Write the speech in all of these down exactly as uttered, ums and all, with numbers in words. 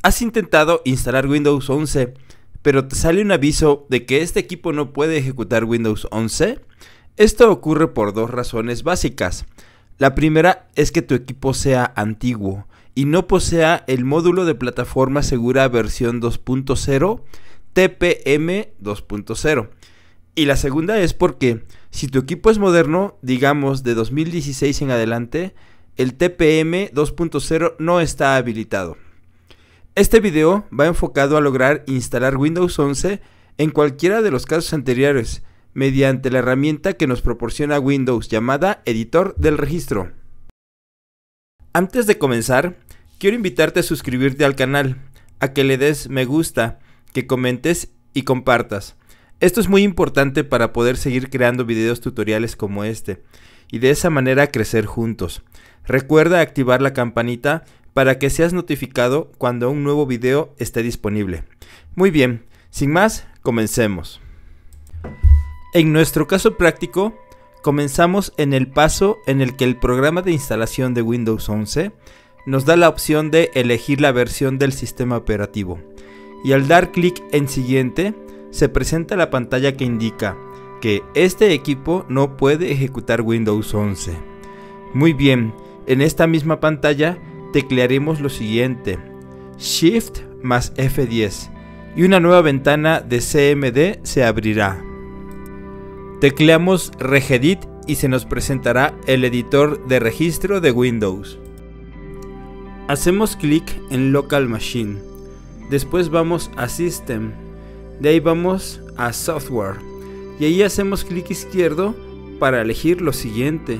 Has intentado instalar Windows once, pero te sale un aviso de que este equipo no puede ejecutar Windows once. Esto ocurre por dos razones básicas. La primera es que tu equipo sea antiguo y no posea el módulo de plataforma segura versión dos punto cero T P M dos punto cero. Y la segunda es porque si tu equipo es moderno, digamos de dos mil dieciséis en adelante, el T P M dos punto cero no está habilitado. Este video va enfocado a lograr instalar Windows once en cualquiera de los casos anteriores, mediante la herramienta que nos proporciona Windows llamada Editor del Registro. Antes de comenzar, quiero invitarte a suscribirte al canal, a que le des me gusta, que comentes y compartas. Esto es muy importante para poder seguir creando videos tutoriales como este, y de esa manera crecer juntos. Recuerda activar la campanita para que seas notificado cuando un nuevo video esté disponible. Muy bien, sin más, comencemos. En nuestro caso práctico, comenzamos en el paso en el que el programa de instalación de Windows once nos da la opción de elegir la versión del sistema operativo. Y al dar clic en siguiente, se presenta la pantalla que indica que este equipo no puede ejecutar Windows once. Muy bien, en esta misma pantalla teclearemos lo siguiente: Shift más F diez y una nueva ventana de C M D se abrirá. Tecleamos Regedit y se nos presentará el editor de registro de Windows. Hacemos clic en Local Machine, después vamos a System, de ahí vamos a Software y ahí hacemos clic izquierdo para elegir lo siguiente: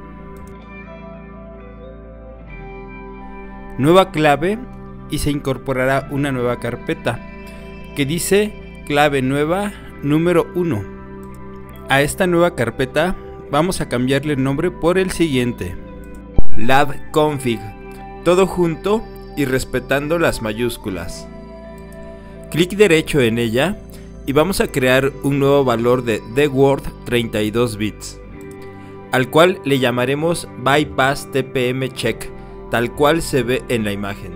Nueva clave, y se incorporará una nueva carpeta que dice clave nueva número uno. A esta nueva carpeta vamos a cambiarle el nombre por el siguiente: labconfig, todo junto y respetando las mayúsculas. Clic derecho en ella y vamos a crear un nuevo valor de dword treinta y dos bits, al cual le llamaremos bypass T P M check, tal cual se ve en la imagen.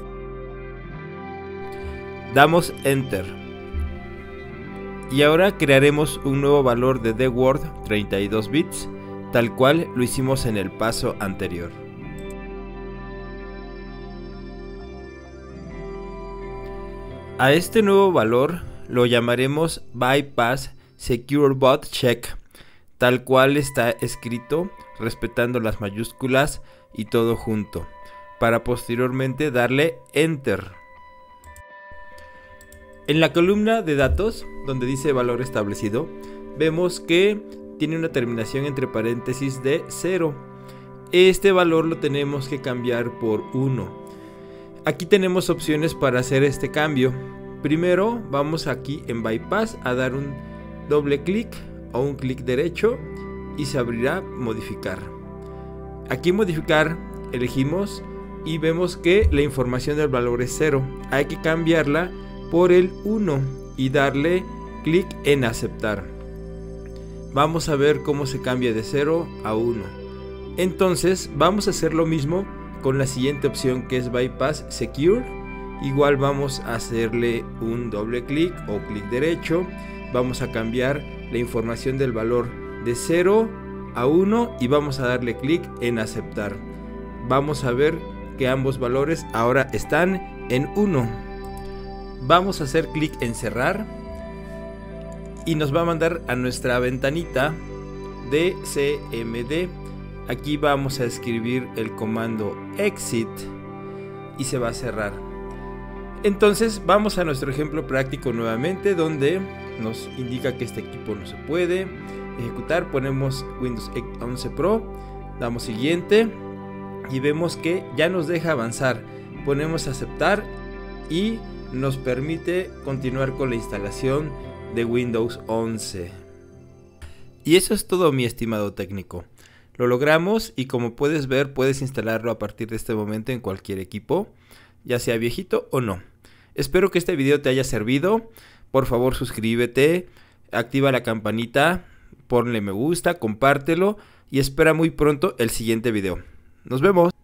Damos Enter. Y ahora crearemos un nuevo valor de dword treinta y dos bits, tal cual lo hicimos en el paso anterior. A este nuevo valor lo llamaremos bypass secure bot check, tal cual está escrito, respetando las mayúsculas y todo junto, para posteriormente darle Enter. En la columna de datos, donde dice valor establecido, vemos que tiene una terminación entre paréntesis de cero. Este valor lo tenemos que cambiar por uno. Aquí tenemos opciones para hacer este cambio. Primero vamos aquí en Bypass a dar un doble clic o un clic derecho y se abrirá Modificar. Aquí Modificar elegimos y vemos que la información del valor es cero. Hay que cambiarla por el uno y darle clic en Aceptar. Vamos a ver cómo se cambia de cero a uno. Entonces vamos a hacer lo mismo con la siguiente opción, que es Bypass Secure. Igual vamos a hacerle un doble clic o clic derecho. Vamos a cambiar la información del valor de cero a uno y vamos a darle clic en Aceptar. Vamos a ver que ambos valores ahora están en uno. Vamos a hacer clic en Cerrar y nos va a mandar a nuestra ventanita de C M D. Aquí vamos a escribir el comando exit y se va a cerrar. Entonces vamos a nuestro ejemplo práctico nuevamente, donde nos indica que este equipo no se puede ejecutar. Ponemos Windows once Pro, damos siguiente y vemos que ya nos deja avanzar. Ponemos Aceptar y nos permite continuar con la instalación de Windows once. Y eso es todo, mi estimado técnico. Lo logramos y como puedes ver, puedes instalarlo a partir de este momento en cualquier equipo, ya sea viejito o no. Espero que este video te haya servido. Por favor, suscríbete, activa la campanita, ponle me gusta, compártelo y espera muy pronto el siguiente video. Nos vemos.